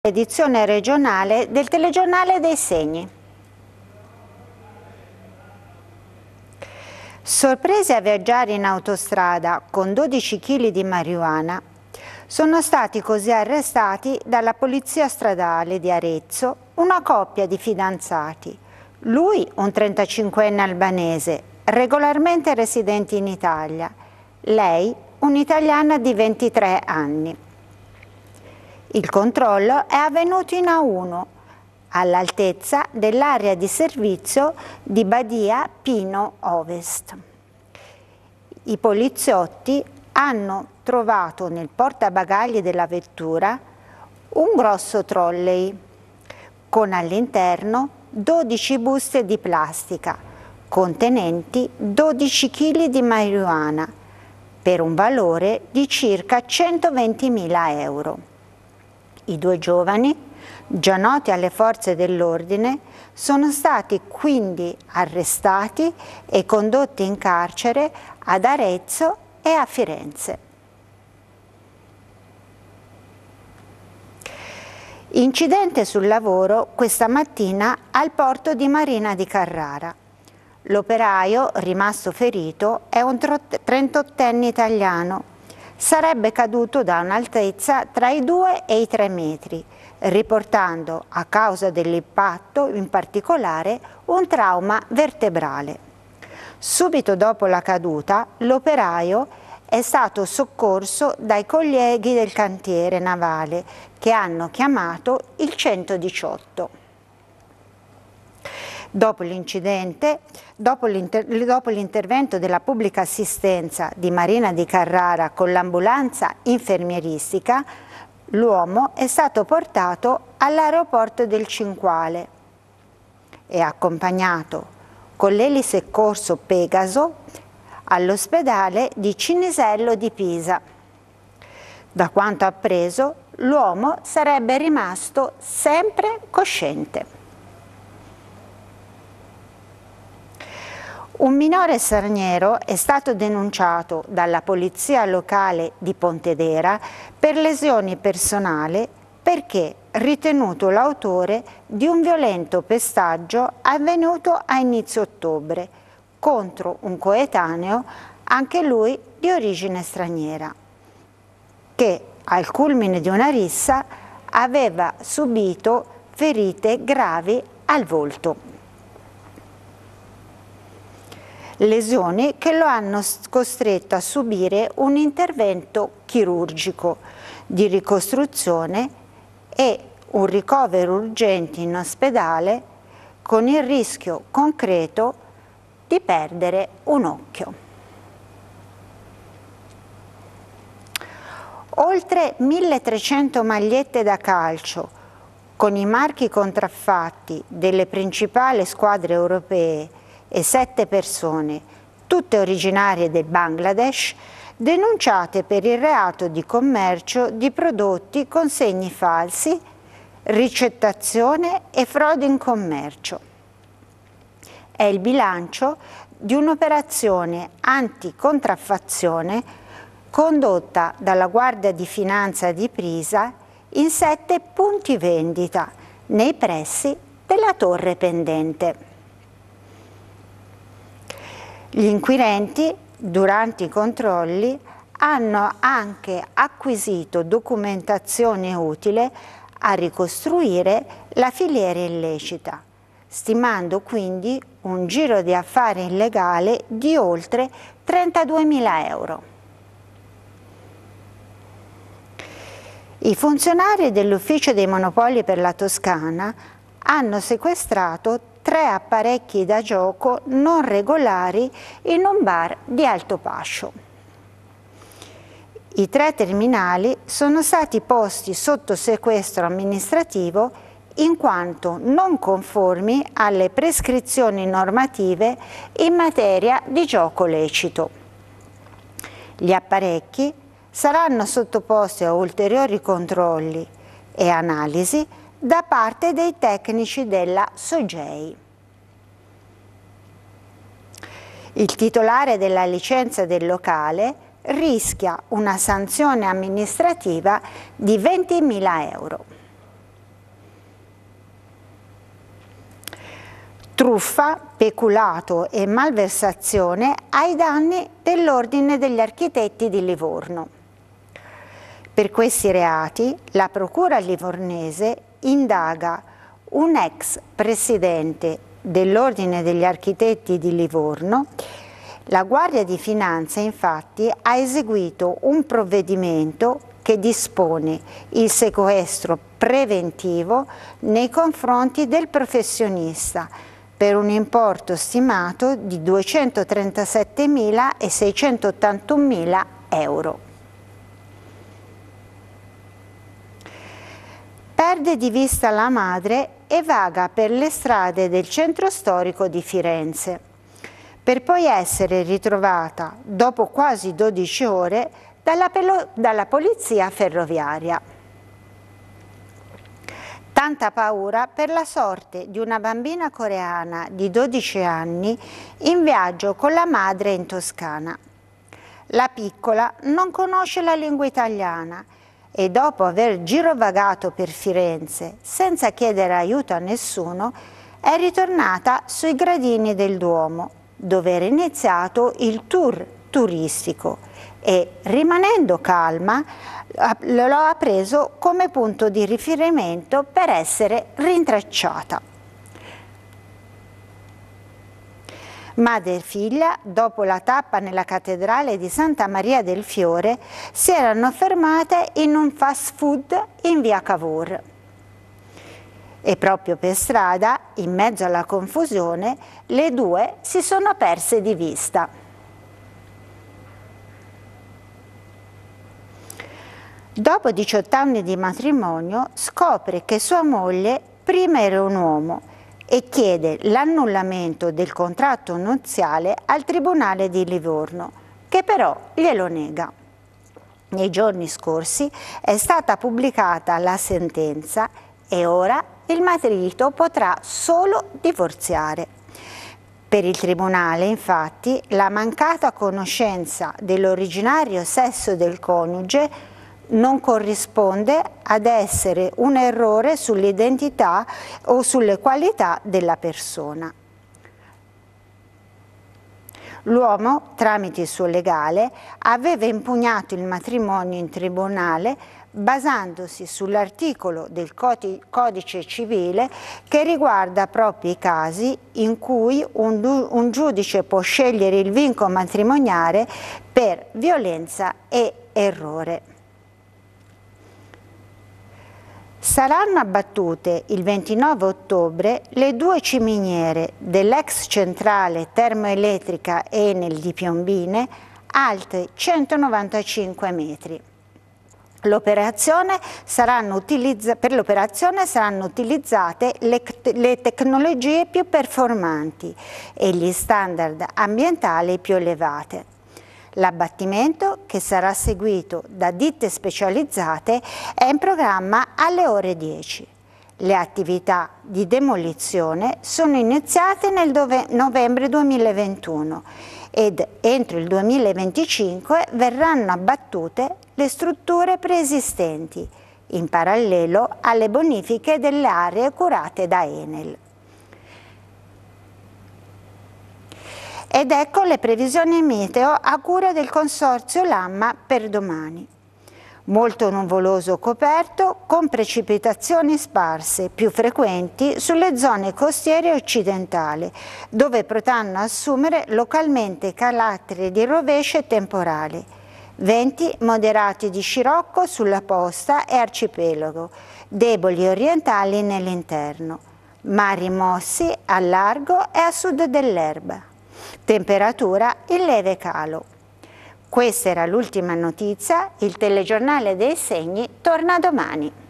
Edizione regionale del Telegiornale dei Segni. Sorpresi a viaggiare in autostrada con 12 kg di marijuana, sono stati così arrestati dalla Polizia Stradale di Arezzo una coppia di fidanzati. Lui, un 35enne albanese, regolarmente residente in Italia, lei, un'italiana di 23 anni. Il controllo è avvenuto in A1, all'altezza dell'area di servizio di Badia Pino Ovest. I poliziotti hanno trovato nel portabagagli della vettura un grosso trolley con all'interno 12 buste di plastica contenenti 12 kg di marijuana per un valore di circa 120.000 euro. I due giovani, già noti alle forze dell'ordine, sono stati quindi arrestati e condotti in carcere ad Arezzo e a Firenze. Incidente sul lavoro questa mattina al porto di Marina di Carrara. L'operaio, rimasto ferito, è un 38enne italiano. Sarebbe caduto da un'altezza tra i 2 e i 3 metri, riportando a causa dell'impatto in particolare un trauma vertebrale. Subito dopo la caduta l'operaio è stato soccorso dai colleghi del cantiere navale che hanno chiamato il 118. Dopo l'incidente, dopo l'intervento della pubblica assistenza di Marina di Carrara con l'ambulanza infermieristica, l'uomo è stato portato all'aeroporto del Cinquale e accompagnato con l'elisoccorso Pegaso all'ospedale di Cinisello di Pisa. Da quanto appreso, l'uomo sarebbe rimasto sempre cosciente. Un minore straniero è stato denunciato dalla polizia locale di Pontedera per lesioni personali perché ritenuto l'autore di un violento pestaggio avvenuto a inizio ottobre contro un coetaneo, anche lui di origine straniera, che al culmine di una rissa aveva subito ferite gravi al volto. Lesioni che lo hanno costretto a subire un intervento chirurgico di ricostruzione e un ricovero urgente in ospedale con il rischio concreto di perdere un occhio. Oltre 1.300 magliette da calcio con i marchi contraffatti delle principali squadre europee e 7 persone, tutte originarie del Bangladesh, denunciate per il reato di commercio di prodotti con segni falsi, ricettazione e frode in commercio. È il bilancio di un'operazione anticontraffazione condotta dalla Guardia di Finanza di Pisa in 7 punti vendita nei pressi della Torre Pendente. Gli inquirenti, durante i controlli, hanno anche acquisito documentazione utile a ricostruire la filiera illecita, stimando quindi un giro di affari illegale di oltre 32.000 euro. I funzionari dell'Ufficio dei Monopoli per la Toscana hanno sequestrato 3 apparecchi da gioco non regolari in un bar di Altopascio. I 3 terminali sono stati posti sotto sequestro amministrativo in quanto non conformi alle prescrizioni normative in materia di gioco lecito. Gli apparecchi saranno sottoposti a ulteriori controlli e analisi da parte dei tecnici della SOGEI. Il titolare della licenza del locale rischia una sanzione amministrativa di 20.000 euro. truffa, peculato e malversazione ai danni dell'Ordine degli Architetti di Livorno. Per questi reati la Procura livornese indaga un ex presidente dell'Ordine degli Architetti di Livorno. La Guardia di Finanza infatti ha eseguito un provvedimento che dispone il sequestro preventivo nei confronti del professionista per un importo stimato di 237.681.000 euro. Perde di vista la madre e vaga per le strade del centro storico di Firenze, per poi essere ritrovata dopo quasi 12 ore dalla polizia ferroviaria. Tanta paura per la sorte di una bambina coreana di 12 anni in viaggio con la madre in Toscana. La piccola non conosce la lingua italiana e dopo aver girovagato per Firenze senza chiedere aiuto a nessuno, è ritornata sui gradini del Duomo, dove era iniziato il tour turistico e, rimanendo calma, lo ha preso come punto di riferimento per essere rintracciata. Madre e figlia, dopo la tappa nella cattedrale di Santa Maria del Fiore, si erano fermate in un fast food in via Cavour. E proprio per strada, in mezzo alla confusione, le due si sono perse di vista. Dopo 18 anni di matrimonio scopre che sua moglie prima era un uomo e chiede l'annullamento del contratto nuziale al Tribunale di Livorno, che però glielo nega. Nei giorni scorsi è stata pubblicata la sentenza e ora il marito potrà solo divorziare. Per il Tribunale, infatti, la mancata conoscenza dell'originario sesso del coniuge non corrisponde ad essere un errore sull'identità o sulle qualità della persona. L'uomo, tramite il suo legale, aveva impugnato il matrimonio in tribunale basandosi sull'articolo del Codice Civile che riguarda proprio i casi in cui un giudice può scegliere il vincolo matrimoniale per violenza e errore. Saranno abbattute il 29 ottobre le due ciminiere dell'ex centrale termoelettrica Enel di Piombine, alte 195 metri. Per l'operazione saranno utilizzate le tecnologie più performanti e gli standard ambientali più elevati. L'abbattimento, che sarà seguito da ditte specializzate, è in programma alle ore 10. Le attività di demolizione sono iniziate nel novembre 2021 ed entro il 2025 verranno abbattute le strutture preesistenti, in parallelo alle bonifiche delle aree curate da Enel. Ed ecco le previsioni meteo a cura del Consorzio Lamma per domani. Molto nuvoloso coperto, con precipitazioni sparse, più frequenti sulle zone costiere occidentali, dove potranno assumere localmente caratteri di rovescio e temporali. Venti moderati di scirocco sulla costa e arcipelago, deboli orientali nell'interno. Mari mossi a largo e a sud dell'Elba. Temperatura in leve calo. Questa era l'ultima notizia, il telegiornale dei segni torna domani.